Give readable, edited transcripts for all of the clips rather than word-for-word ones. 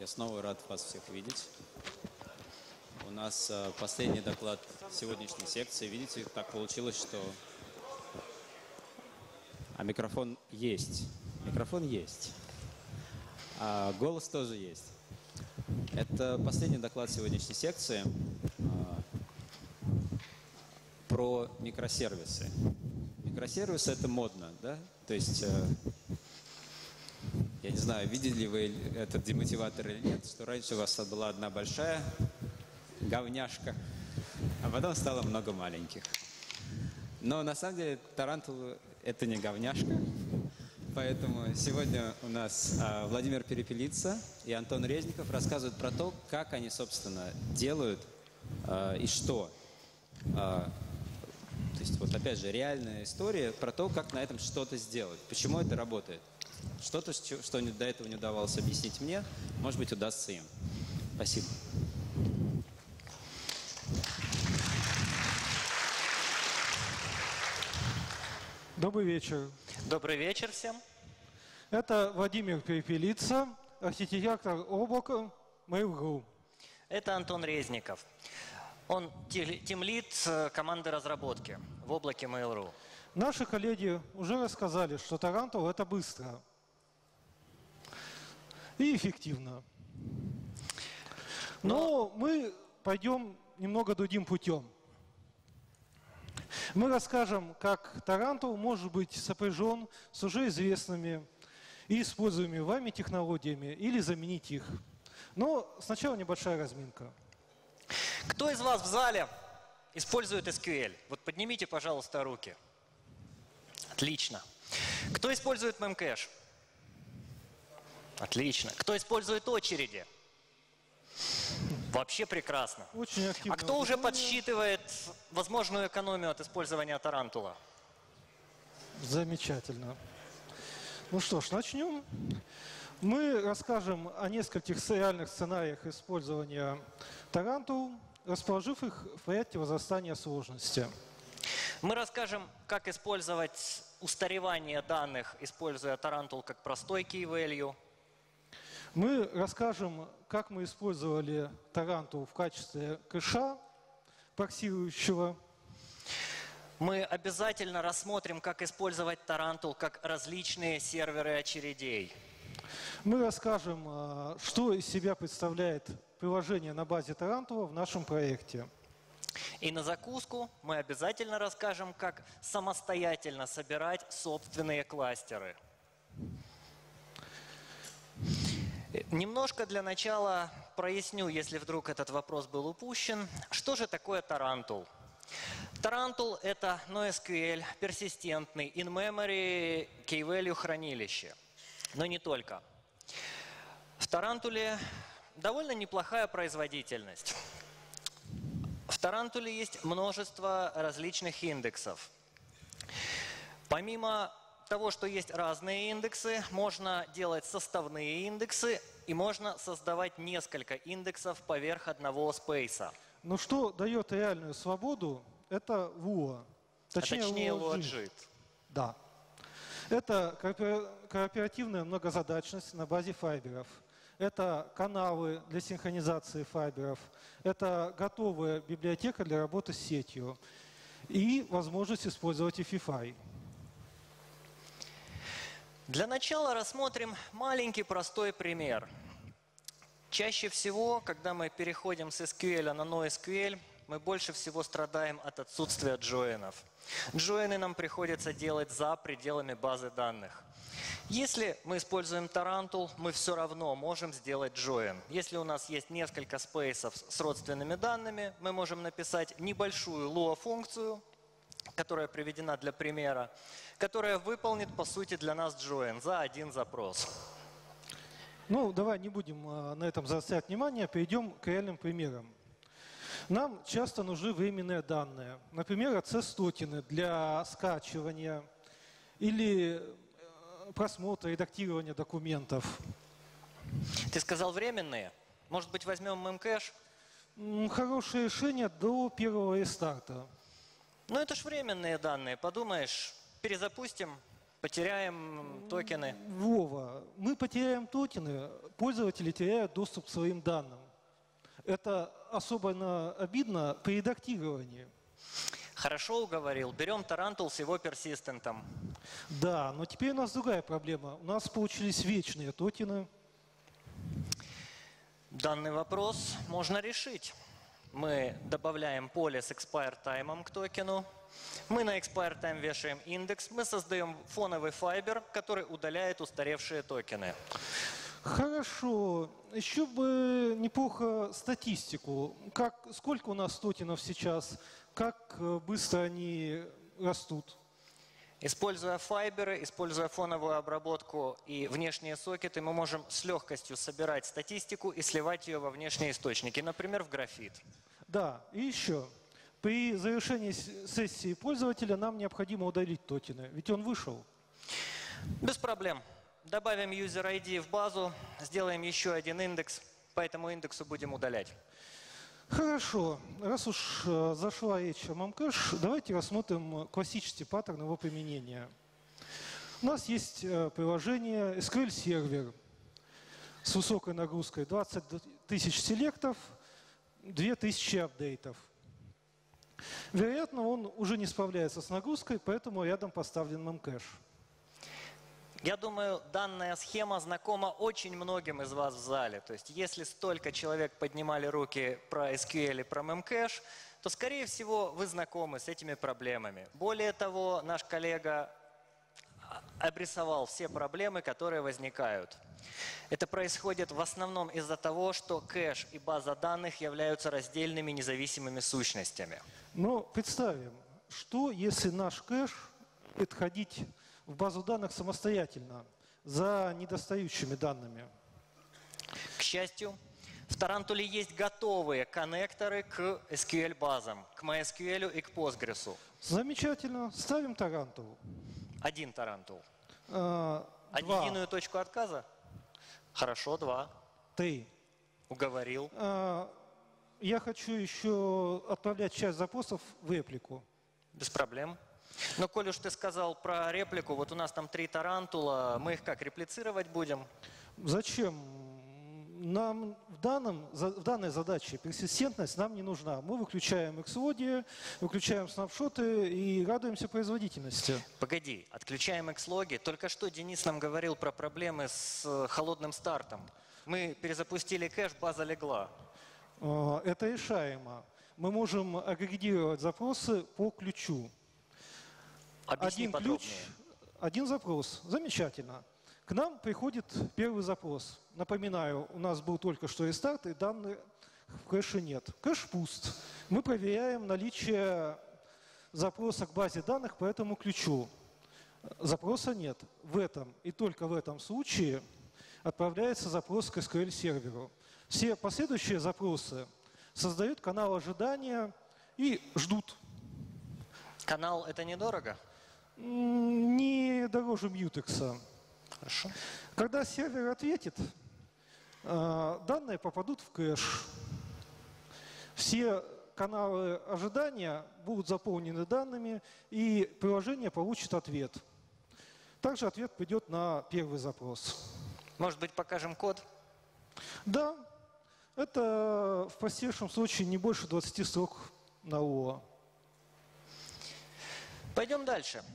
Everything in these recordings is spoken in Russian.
Я снова рад вас всех видеть. У нас последний доклад сегодняшней секции. Видите, так получилось, что... микрофон есть. Микрофон есть. А голос тоже есть. Это последний доклад сегодняшней секции про микросервисы. Микросервисы — это модно, да? То есть... Я не знаю, видели вы этот демотиватор или нет, что раньше у вас была одна большая говняшка, а потом стало много маленьких. Но на самом деле Тарантул — это не говняшка, поэтому сегодня у нас Владимир Перепелица и Антон Резников рассказывают про то, как они, собственно, делают и что. То есть вот опять же реальная история про то, как на этом что-то сделать, почему это работает. Что-то, что до этого не удавалось объяснить мне, может быть, удастся им. Спасибо. Добрый вечер. Добрый вечер всем. Это Владимир Перепелица, архитектор облака Mail.ru. Это Антон Резников. Он тимлид команды разработки в облаке Mail.ru. Наши коллеги уже рассказали, что Тарантул — это быстро и эффективно. Но мы пойдем немного другим путем. Мы расскажем, как Тарантул может быть сопряжен с уже известными и используемыми вами технологиями или заменить их. Но сначала небольшая разминка. Кто из вас в зале использует SQL? Вот поднимите, пожалуйста, руки. Отлично. Кто использует Memcache? Отлично. Кто использует очереди? Вообще прекрасно. Очень активно. А кто уже подсчитывает возможную экономию от использования Тарантула? Замечательно. Ну что ж, начнем. Мы расскажем о нескольких реальных сценариях использования Тарантул, расположив их в порядке возрастания сложности. Мы расскажем, как использовать устаревание данных, используя Тарантул как простой key value. Мы расскажем, как мы использовали Тарантул в качестве кэша парсирующего. Мы обязательно рассмотрим, как использовать Тарантул как различные серверы очередей. Мы расскажем, что из себя представляет приложение на базе Тарантула в нашем проекте. И на закуску мы обязательно расскажем, как самостоятельно собирать собственные кластеры. Немножко для начала проясню, если вдруг этот вопрос был упущен. Что же такое Тарантул? Тарантул — это NoSQL, персистентный, in-memory, key-value хранилище. Но не только. В Тарантуле довольно неплохая производительность. В Тарантуле есть множество различных индексов. Помимо того, что есть разные индексы, можно делать составные индексы и можно создавать несколько индексов поверх одного спейса. Но что дает реальную свободу, это Lua. Точнее LuaJIT. Да. Это кооперативная многозадачность на базе файберов. Это каналы для синхронизации файберов. Это готовая библиотека для работы с сетью. И возможность использовать EFI. Для начала рассмотрим маленький простой пример. Чаще всего, когда мы переходим с SQL на NoSQL, мы больше всего страдаем от отсутствия джойнов. Джойны нам приходится делать за пределами базы данных. Если мы используем Тарантул, мы все равно можем сделать джойн. Если у нас есть несколько спейсов с родственными данными, мы можем написать небольшую Lua-функцию, которая приведена для примера, которая выполнит, по сути, для нас джойн за один запрос. Ну, давай не будем на этом заострять внимание, перейдем к реальным примерам. Нам часто нужны временные данные. Например, access-токены для скачивания или просмотра, редактирования документов. Ты сказал временные? Может быть, возьмем Memcache? Хорошее решение до первого рестарта. Ну, это ж временные данные. Подумаешь, перезапустим, Потеряем токены. Вова, мы потеряем токены, пользователи теряют доступ к своим данным. Это особенно обидно при редактировании. Хорошо уговорил. Берем Тарантул с его персистентом. Да, но теперь у нас другая проблема. У нас получились вечные токены. Данный вопрос можно решить. Мы добавляем поле с expire time к токену. Мы на expire time вешаем индекс. Мы создаем фоновый файбер, который удаляет устаревшие токены. Хорошо. Еще бы неплохо статистику. Сколько у нас токенов сейчас? Как быстро они растут? Используя файберы, используя фоновую обработку и внешние сокеты, мы можем с легкостью собирать статистику и сливать ее во внешние источники, например, в графит. Да, и еще. При завершении сессии пользователя нам необходимо удалить токены, ведь он вышел. Без проблем. Добавим user ID в базу, сделаем еще один индекс, по этому индексу будем удалять. Хорошо. Раз уж зашла речь о Memcache, давайте рассмотрим классический паттерн его применения. У нас есть приложение SQL сервер с высокой нагрузкой 20 тысяч селектов, 2000 апдейтов. Вероятно, он уже не справляется с нагрузкой, поэтому рядом поставлен Memcache. Я думаю, данная схема знакома очень многим из вас в зале. То есть, если столько человек поднимали руки про SQL и про Memcache, то, скорее всего, вы знакомы с этими проблемами. Более того, наш коллега обрисовал все проблемы, которые возникают. Это происходит в основном из-за того, что кэш и база данных являются раздельными независимыми сущностями. Но представим, что если наш кэш отходить в базу данных самостоятельно, за недостающими данными? К счастью, в Тарантуле есть готовые коннекторы к SQL-базам, к MySQL и к Postgres. Замечательно. Ставим Тарантул. Один Тарантул. Два. Единую точку отказа? Хорошо, 2. 3. Уговорил. Я хочу еще отправлять часть запросов в реплику. Без проблем. Но, коль уж ты сказал про реплику, вот у нас там 3 Тарантула, мы их как, реплицировать будем? Зачем? Нам в данной задаче персистентность нам не нужна. Мы выключаем Xlog, выключаем снапшоты и радуемся производительности. Погоди, отключаем Xlog. Только что Денис нам говорил про проблемы с холодным стартом. Мы перезапустили кэш, база легла. Это решаемо. Мы можем агрегировать запросы по ключу. Объясни подробнее. Ключ, один запрос. Замечательно. К нам приходит первый запрос. Напоминаю, у нас был только что рестарт, и данных в кэше нет. Кэш пуст. Мы проверяем наличие запроса к базе данных по этому ключу. Запроса нет. В этом и только в этом случае отправляется запрос к SQL-серверу. Все последующие запросы создают канал ожидания и ждут. Канал – это недорого? Не дороже Mutex. Хорошо. Когда сервер ответит, данные попадут в кэш. Все каналы ожидания будут заполнены данными, и приложение получит ответ. Также ответ придет на первый запрос. Может быть, покажем код? Да, это в простейшем случае не больше 20 строк на ООО. Пойдем дальше.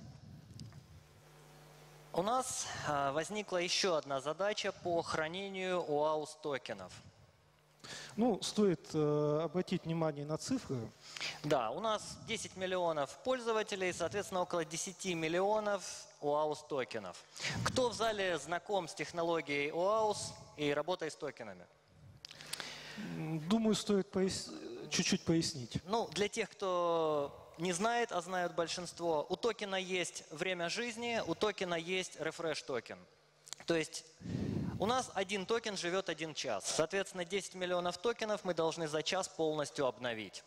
У нас возникла еще одна задача по хранению OAuth токенов. Ну, стоит обратить внимание на цифры. Да, у нас 10 миллионов пользователей, соответственно, около 10 миллионов OAuth токенов. Кто в зале знаком с технологией OAuth и работой с токенами? Думаю, стоит чуть-чуть пояснить. Ну, для тех, кто не знает, а знают большинство, у токена есть время жизни, у токена есть refresh токен. То есть у нас один токен живет 1 час. Соответственно, 10 миллионов токенов мы должны за час полностью обновить.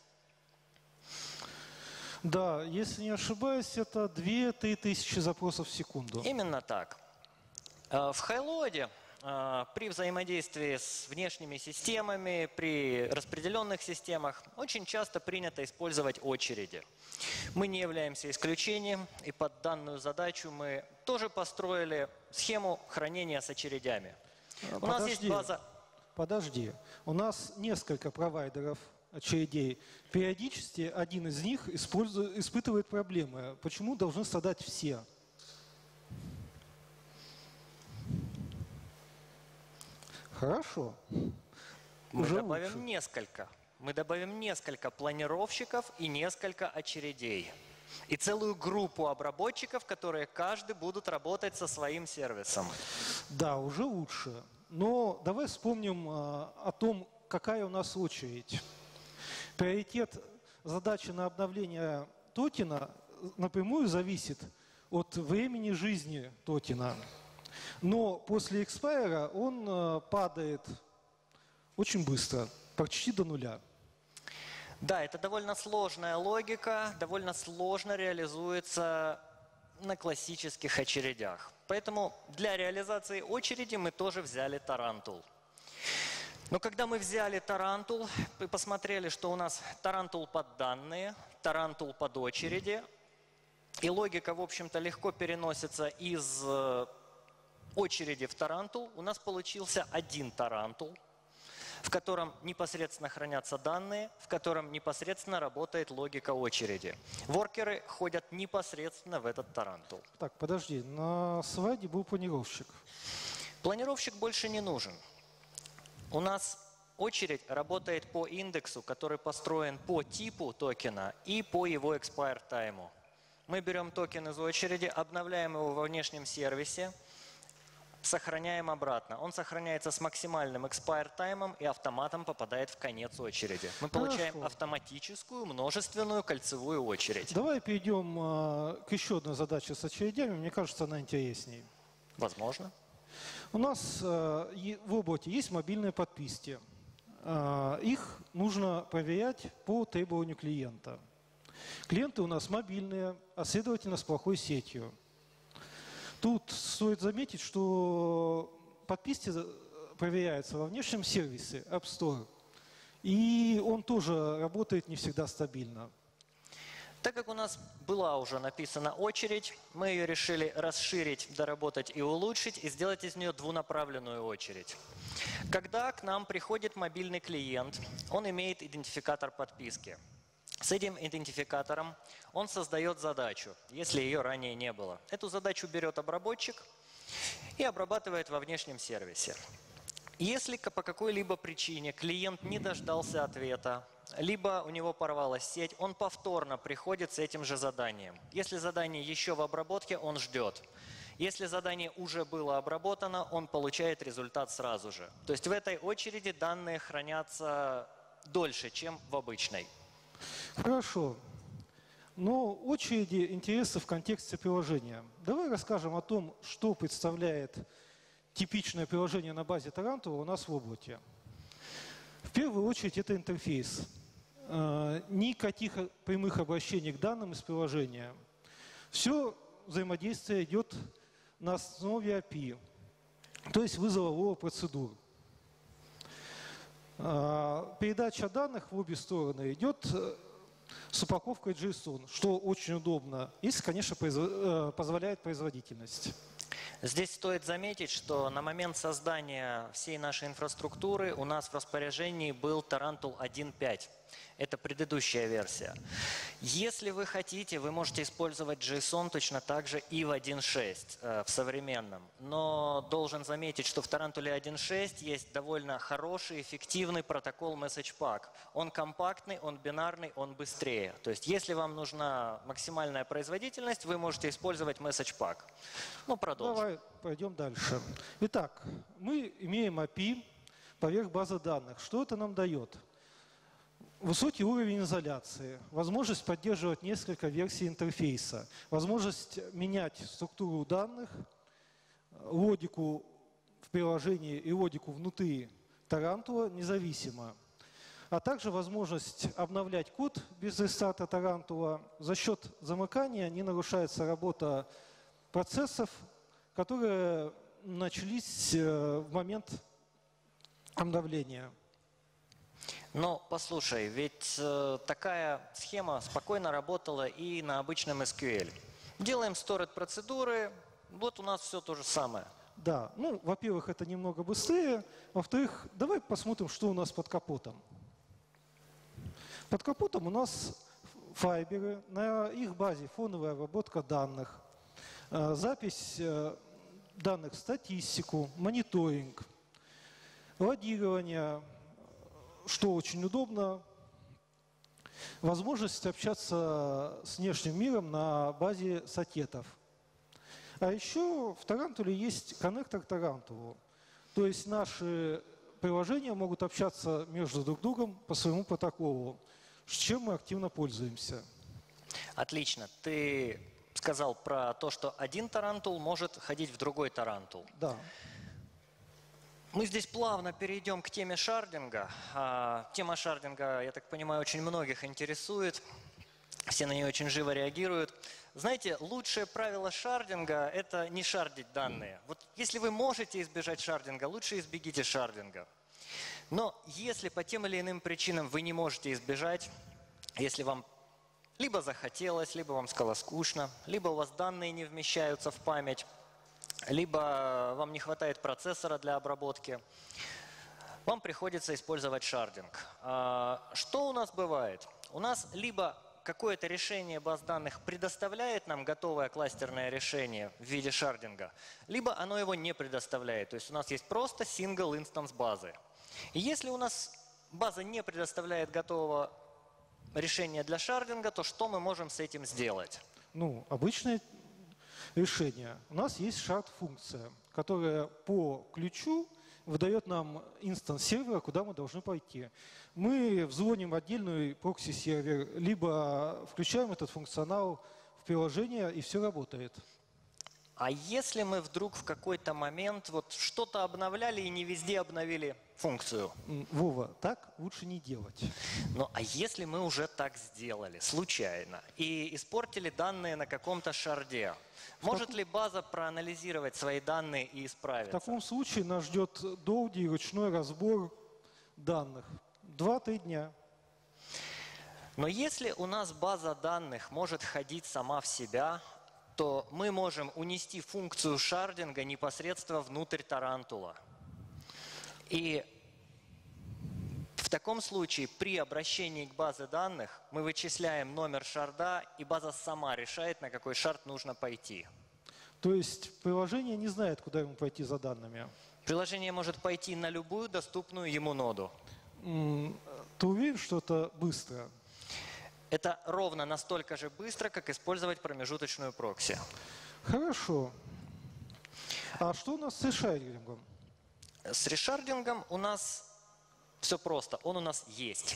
Да, если не ошибаюсь, это 2-3 тысячи запросов в секунду. Именно так. В Хайлоде при взаимодействии с внешними системами, при распределенных системах очень часто принято использовать очереди. Мы не являемся исключением, и под данную задачу мы тоже построили схему хранения с очередями. У нас есть база... Подожди. У нас несколько провайдеров очередей. Периодически один из них испытывает проблемы. Почему должны страдать все? Хорошо. Мы Уже добавим лучше. несколько. Мы добавим несколько планировщиков и несколько очередей. И целую группу обработчиков, которые каждый будут работать со своим сервисом. Да, уже лучше. Но давай вспомним о том, какая у нас очередь. Приоритет задачи на обновление токена напрямую зависит от времени жизни токена. Но после экспайра он падает очень быстро, почти до нуля. Да, это довольно сложная логика, довольно сложно реализуется на классических очередях. Поэтому для реализации очереди мы тоже взяли Тарантул. Но когда мы взяли Тарантул и посмотрели, что у нас Тарантул под данные, Тарантул под очереди, и логика, в общем-то, легко переносится из очереди в Тарантул, у нас получился один Тарантул, в котором непосредственно хранятся данные, в котором непосредственно работает логика очереди. Воркеры ходят непосредственно в этот Тарантул. Так, подожди, на слайде был планировщик. Планировщик больше не нужен. У нас очередь работает по индексу, который построен по типу токена и по его expire тайму. Мы берем токен из очереди, обновляем его во внешнем сервисе, сохраняем обратно. Он сохраняется с максимальным expire таймом и автоматом попадает в конец очереди. Мы получаем автоматическую множественную кольцевую очередь. Давай перейдем к еще одной задаче с очередями. Мне кажется, она интересней. Возможно. У нас в облаке есть мобильные подписки. Их нужно проверять по требованию клиента. Клиенты у нас мобильные, а следовательно с плохой сетью. Тут стоит заметить, что подписки проверяются во внешнем сервисе App Store. И он тоже работает не всегда стабильно. Так как у нас была уже написана очередь, мы ее решили расширить, доработать и улучшить, и сделать из нее двунаправленную очередь. Когда к нам приходит мобильный клиент, он имеет идентификатор подписки. С этим идентификатором он создает задачу, если ее ранее не было. Эту задачу берет обработчик и обрабатывает во внешнем сервисе. Если по какой-либо причине клиент не дождался ответа, либо у него порвалась сеть, он повторно приходит с этим же заданием. Если задание еще в обработке, он ждет. Если задание уже было обработано, он получает результат сразу же. То есть в этой очереди данные хранятся дольше, чем в обычной. Хорошо. Но очереди интересны в контексте приложения. Давай расскажем о том, что представляет типичное приложение на базе Тарантула у нас в облаке. В первую очередь это интерфейс. Никаких прямых обращений к данным из приложения. Все взаимодействие идет на основе API, то есть вызова лоа процедур. Передача данных в обе стороны идет с упаковкой JSON, что очень удобно, если, конечно, позволяет производительность. Здесь стоит заметить, что на момент создания всей нашей инфраструктуры у нас в распоряжении был Tarantul 1.5. Это предыдущая версия. Если вы хотите, вы можете использовать JSON точно так же и в 1.6 в современном. Но должен заметить, что в Tarantul 1.6 есть довольно хороший, эффективный протокол MessagePack. Он компактный, он бинарный, он быстрее. То есть если вам нужна максимальная производительность, вы можете использовать MessagePack. Ну, продолжим. Давай пойдем дальше. Итак, мы имеем API поверх базы данных. Что это нам дает? Высокий уровень изоляции, возможность поддерживать несколько версий интерфейса, возможность менять структуру данных, логику в приложении и логику внутри Тарантула независимо, а также возможность обновлять код без рестарта Тарантула. За счет замыкания не нарушается работа процессов, которые начались в момент обновления. Но послушай, ведь такая схема спокойно работала и на обычном SQL. Делаем сторид процедуры, вот у нас все то же самое. Да, ну, во-первых, это немного быстрее. Во-вторых, давай посмотрим, что у нас под капотом. Под капотом у нас файберы, на их базе фоновая обработка данных, запись данных в статистику, мониторинг, логирование, что очень удобно, возможность общаться с внешним миром на базе сокетов. А еще в Тарантуле есть коннектор к Тарантулу. То есть наши приложения могут общаться между друг другом по своему протоколу, с чем мы активно пользуемся. Отлично. Ты сказал про то, что один тарантул может ходить в другой тарантул. Да. Мы здесь плавно перейдем к теме шардинга. Тема шардинга, я так понимаю, очень многих интересует. Все на нее очень живо реагируют. Знаете, лучшее правило шардинга – это не шардить данные. Вот если вы можете избежать шардинга, лучше избегите шардинга. Но если по тем или иным причинам вы не можете избежать, если вам либо захотелось, либо вам стало скучно, либо у вас данные не вмещаются в память, либо вам не хватает процессора для обработки, вам приходится использовать шардинг. Что у нас бывает? У нас либо какое-то решение баз данных предоставляет нам готовое кластерное решение в виде шардинга, либо оно его не предоставляет. То есть у нас есть просто single instance базы. И если у нас база не предоставляет готового решения для шардинга, то что мы можем с этим сделать? Ну, обычное решение. У нас есть шард-функция, которая по ключу выдает нам инстанс сервера, куда мы должны пойти. Мы взводим отдельный прокси-сервер, либо включаем этот функционал в приложение, и все работает. А если мы вдруг в какой-то момент вот что-то обновляли и не везде обновили функцию? Вова, так лучше не делать. Ну а если мы уже так сделали, случайно, и испортили данные на каком-то шарде, может ли база проанализировать свои данные и В исправиться? таком случае нас ждет долгий ручной разбор данных. 2-3 дня. Но если у нас база данных может ходить сама в себя, то мы можем унести функцию шардинга непосредственно внутрь тарантула. И в таком случае при обращении к базе данных мы вычисляем номер шарда, и база сама решает, на какой шард нужно пойти. То есть приложение не знает, куда ему пойти за данными. Приложение может пойти на любую доступную ему ноду. Ты уверен, что это быстро? Это ровно настолько же быстро, как использовать промежуточную прокси. Хорошо. А что у нас с решарингом? С решардингом у нас все просто, он у нас есть.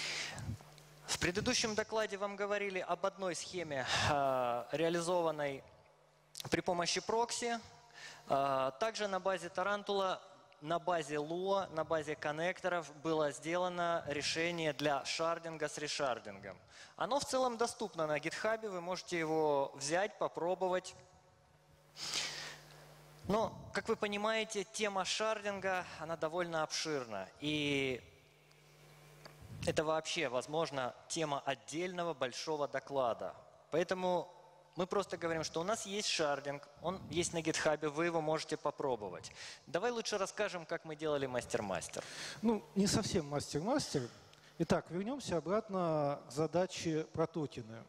В предыдущем докладе вам говорили об одной схеме, реализованной при помощи прокси. Также на базе Тарантула, на базе Lua, на базе коннекторов было сделано решение для шардинга с решардингом. Оно в целом доступно на GitHub, вы можете его взять, попробовать. Но, как вы понимаете, тема шардинга, она довольно обширна. И это вообще, возможно, тема отдельного большого доклада. Поэтому мы просто говорим, что у нас есть шардинг, он есть на GitHub, вы его можете попробовать. Давай лучше расскажем, как мы делали мастер-мастер. Ну, не совсем мастер-мастер. Итак, вернемся обратно к задаче про токены.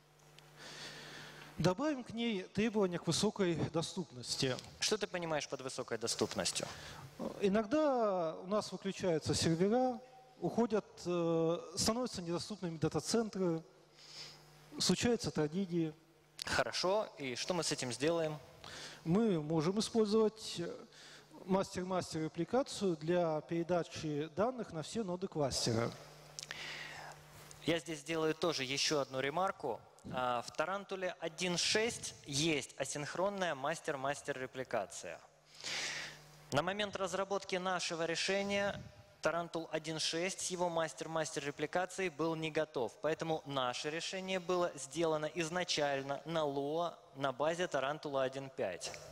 Добавим к ней требования к высокой доступности. Что ты понимаешь под высокой доступностью? Иногда у нас выключаются сервера, уходят, становятся недоступными дата-центры, случаются трагедии. Хорошо, и что мы с этим сделаем? Мы можем использовать мастер-мастер репликацию для передачи данных на все ноды кластера. Я здесь сделаю тоже еще одну ремарку. В Тарантуле 1.6 есть асинхронная мастер-мастер репликация. На момент разработки нашего решения Тарантул 1.6 с его мастер-мастер репликацией был не готов. Поэтому наше решение было сделано изначально на Lua на базе Тарантула 1.5. То есть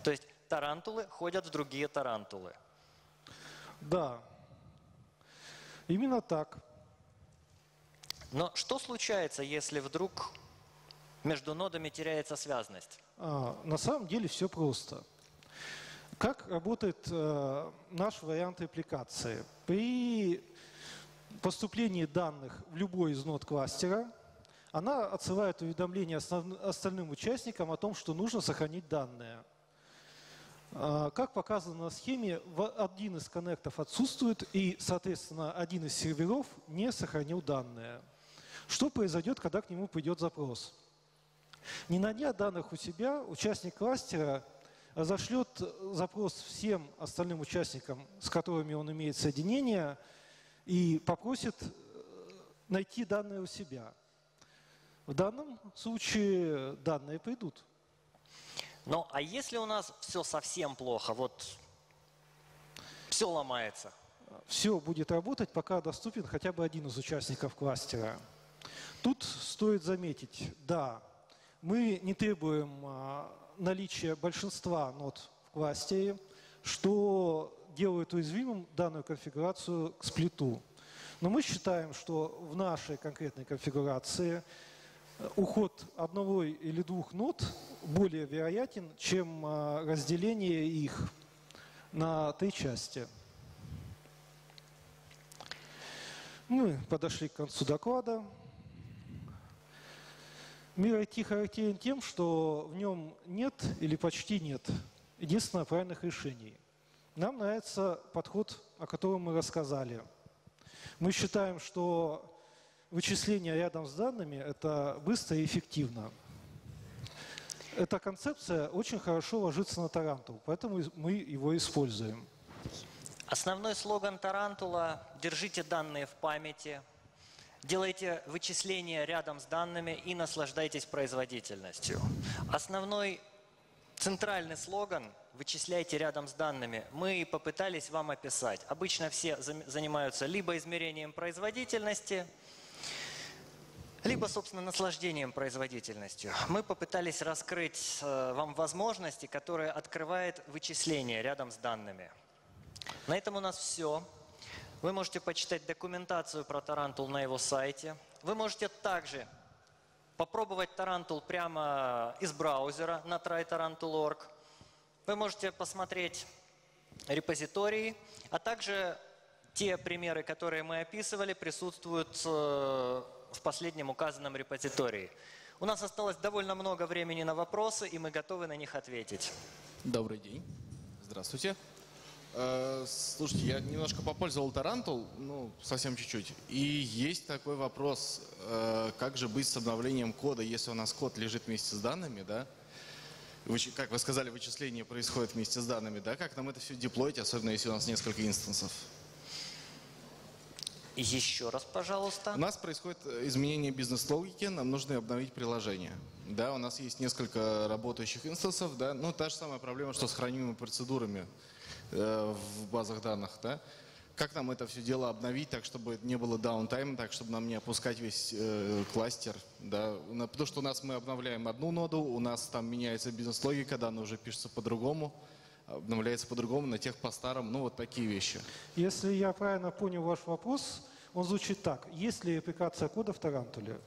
тарантулы ходят в другие тарантулы. Да, именно так. Но что случается, если вдруг между нодами теряется связность? На самом деле все просто. Как работает наш вариант репликации? При поступлении данных в любой из нод кластера она отсылает уведомление остальным участникам о том, что нужно сохранить данные. Как показано на схеме, один из коннектов отсутствует, и, соответственно, один из серверов не сохранил данные. Что произойдет, когда к нему придет запрос? Не найдя данных у себя, участник кластера разошлет запрос всем остальным участникам, с которыми он имеет соединение, и попросит найти данные у себя. В данном случае данные придут. Ну, а если у нас все совсем плохо, вот все ломается? Все будет работать, пока доступен хотя бы один из участников кластера. Тут стоит заметить, да, мы не требуем наличия большинства нод в кластере, что делает уязвимым данную конфигурацию к сплиту. Но мы считаем, что в нашей конкретной конфигурации уход одного или двух нод более вероятен, чем разделение их на 3 части. Мы подошли к концу доклада. Мир IT характерен тем, что в нем нет или почти нет единственно правильных решений. Нам нравится подход, о котором мы рассказали. Мы считаем, что вычисление рядом с данными – это быстро и эффективно. Эта концепция очень хорошо ложится на Тарантул, поэтому мы его используем. Основной слоган Тарантула – держите данные в памяти, делайте вычисления рядом с данными и наслаждайтесь производительностью. Основной центральный слоган «вычисляйте рядом с данными» мы попытались вам описать. Обычно все занимаются либо измерением производительности, либо, собственно, наслаждением производительностью. Мы попытались раскрыть вам возможности, которые открывает вычисление рядом с данными. На этом у нас все. Вы можете почитать документацию про Тарантул на его сайте. Вы можете также попробовать Тарантул прямо из браузера на trytarantul.org. Вы можете посмотреть репозитории, а также те примеры, которые мы описывали, присутствуют в последнем указанном репозитории. У нас осталось довольно много времени на вопросы, и мы готовы на них ответить. Добрый день. Здравствуйте. Слушайте, я немножко попользовал Тарантул, ну, совсем чуть-чуть. И есть такой вопрос, как же быть с обновлением кода, если у нас код лежит вместе с данными, да? Как вы сказали, вычисление происходит вместе с данными, да? Как нам это все деплоить, особенно если у нас несколько инстансов? Еще раз, пожалуйста. У нас происходит изменение бизнес-логики, нам нужно обновить приложение. Да, у нас есть несколько работающих инстансов, да, ну, та же самая проблема, что с хранимыми процедурами в базах данных, да. Как нам это все дело обновить, так, чтобы не было даунтайма, так, чтобы нам не опускать весь кластер, да. Потому что у нас мы обновляем одну ноду, у нас там меняется бизнес-логика, данные уже пишутся по-другому, обновляется по-другому, на тех по-старому, ну, вот такие вещи. Если я правильно понял ваш вопрос, он звучит так. Есть ли репликация кода в Тарантуле?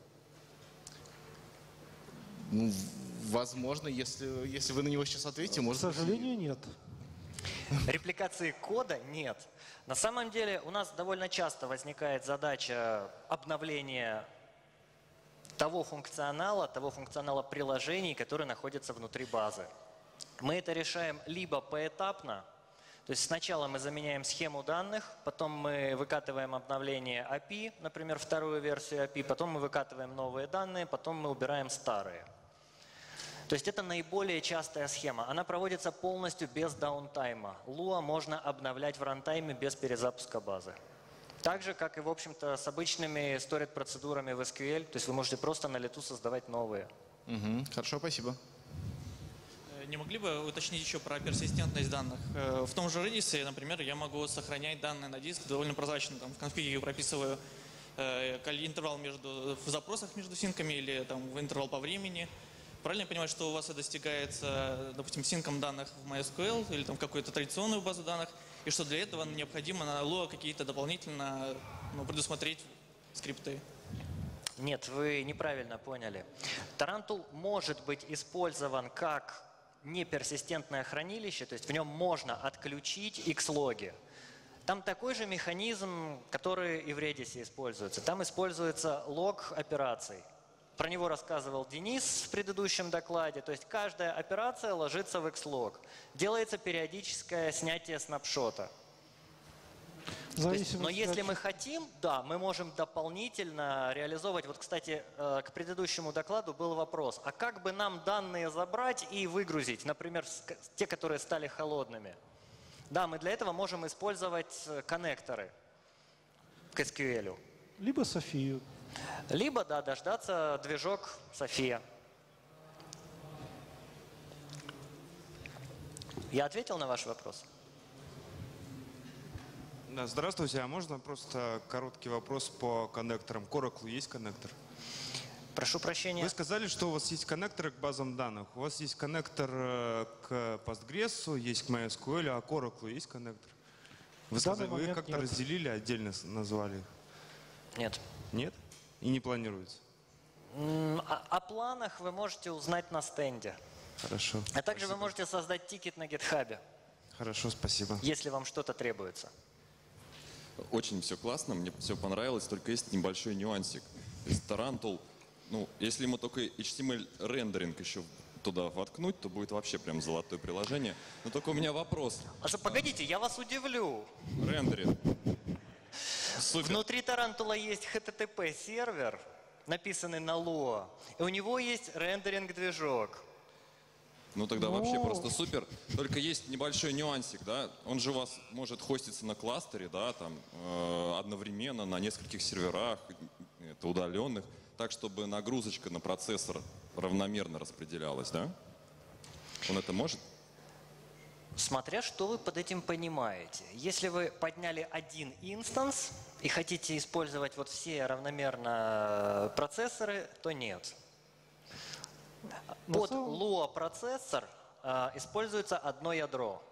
Ну, возможно, если вы на него сейчас ответите, может быть. К сожалению, нет. Репликации кода нет. На самом деле у нас довольно часто возникает задача обновления того функционала приложений, который находится внутри базы. Мы это решаем либо поэтапно, то есть сначала мы заменяем схему данных, потом мы выкатываем обновление API, например, вторую версию API, потом мы выкатываем новые данные, потом мы убираем старые. То есть это наиболее частая схема. Она проводится полностью без даунтайма. Lua можно обновлять в рантайме без перезапуска базы. Так же, как и, в общем-то, с обычными storage-процедурами в SQL. То есть вы можете просто на лету создавать новые. Хорошо, спасибо. Не могли бы уточнить еще про персистентность данных? В том же Redis, например, я могу сохранять данные на диск довольно прозрачно. Там, в конфиге прописываю интервал в запросах между синками или там, в интервал по времени. Правильно я понимаю, что у вас это достигается, допустим, синком данных в MySQL или там какую-то традиционную базу данных, и что для этого необходимо на Lua какие-то дополнительно предусмотреть скрипты? Нет, вы неправильно поняли. Tarantul может быть использован как неперсистентное хранилище, то есть в нем можно отключить X-логи. Там такой же механизм, который и в Redis используется. Там используется лог операций. Про него рассказывал Денис в предыдущем докладе. То есть каждая операция ложится в X-лог. Делается периодическое снятие снапшота. Но если мы хотим, да, мы можем дополнительно реализовывать. Вот, кстати, к предыдущему докладу был вопрос, а как бы нам данные забрать и выгрузить, например, те, которые стали холодными? Да, мы для этого можем использовать коннекторы к SQL. Либо Софию. Либо, да, дождаться движок София. Я ответил на ваш вопрос? Да, здравствуйте. А можно просто короткий вопрос по коннекторам? К Oracle есть коннектор? Прошу прощения. Вы сказали, что у вас есть коннекторы к базам данных. У вас есть коннектор к Postgres, есть к MySQL, а к Oracle есть коннектор? Вы сказали, вы как-то разделили, отдельно назвали их? Нет. Нет? И не планируется? О планах вы можете узнать на стенде. Хорошо. А также вы можете создать тикет на GitHub. Хорошо, спасибо. Если вам что-то требуется. Очень все классно, мне все понравилось, только есть небольшой нюансик. То есть Tarantul, если ему только HTML рендеринг еще туда воткнуть, то будет вообще прям золотое приложение. Но только у меня вопрос. Погодите, я вас удивлю. Рендеринг. Супер. Внутри Тарантула есть HTTP сервер, написанный на Lua, и у него есть рендеринг-движок. Ну тогда вообще просто супер. Только есть небольшой нюансик, да? Он же у вас может хоститься на кластере, да, там одновременно на нескольких серверах, это удаленных, так чтобы нагрузочка на процессор равномерно распределялась, да? Он это может? Смотря что вы под этим понимаете. Если вы подняли один инстанс и хотите использовать вот все равномерно процессоры, то нет. Под Lua процессор используется одно ядро.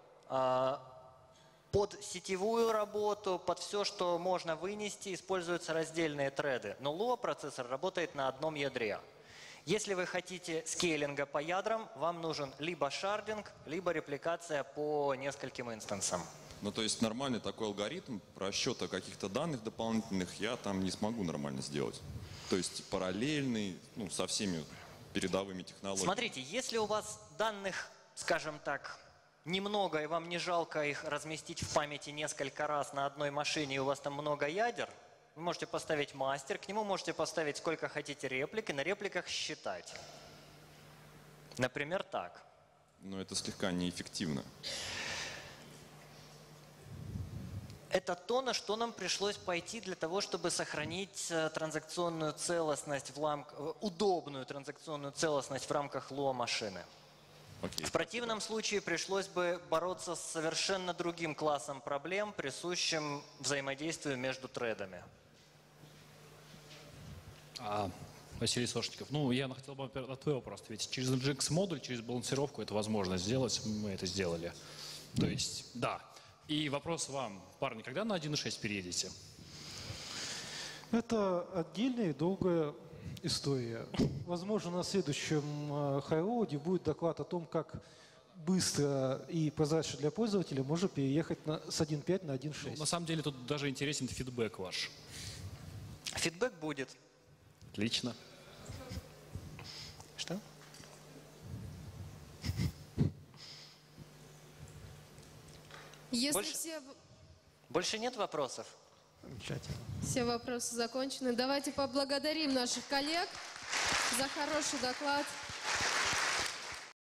Под сетевую работу, под все, что можно вынести, используются раздельные треды. Но Lua процессор работает на одном ядре. Если вы хотите скейлинга по ядрам, вам нужен либо шардинг, либо репликация по нескольким инстансам. Ну, то есть нормальный такой алгоритм расчета каких-то данных дополнительных я там не смогу нормально сделать. То есть параллельный, со всеми передовыми технологиями. Смотрите, если у вас данных, скажем так, немного, и вам не жалко их разместить в памяти несколько раз на одной машине, и у вас там много ядер, вы можете поставить мастер, к нему можете поставить сколько хотите реплик, и на репликах считать. Например, так. Но это слегка неэффективно. Это то, на что нам пришлось пойти для того, чтобы сохранить транзакционную целостность, удобную транзакционную целостность в рамках Lua машины. Окей. В противном случае пришлось бы бороться с совершенно другим классом проблем, присущим взаимодействию между тредами. Василий Сошников. Я хотел бы на твой вопрос ответить. Через Nginx-модуль, через балансировку это возможно сделать. Мы это сделали. То есть, да. И вопрос вам, парни, когда на 1.6 переедете? Это отдельная и долгая история. Возможно, на следующем Highroad будет доклад о том, как быстро и прозрачно для пользователя можно переехать с 1.5 на 1.6. На самом деле тут даже интересен фидбэк ваш. Фидбэк будет. Отлично. Что? Если Больше нет вопросов? Замечательно. Все вопросы закончены, давайте поблагодарим наших коллег за хороший доклад.